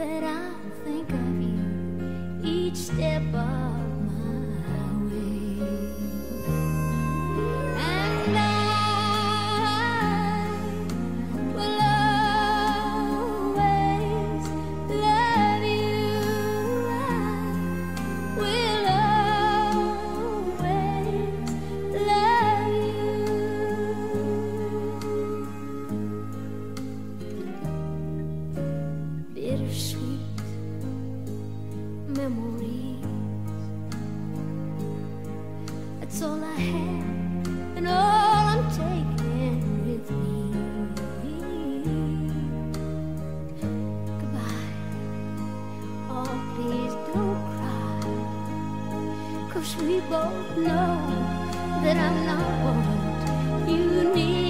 that I'll think of you each step of my way. And I will always love you. I will always love you. Bittersweet memories, that's all I have and all I'm taking with me. Goodbye, oh please don't cry, 'cause we both know that I'm not what you need.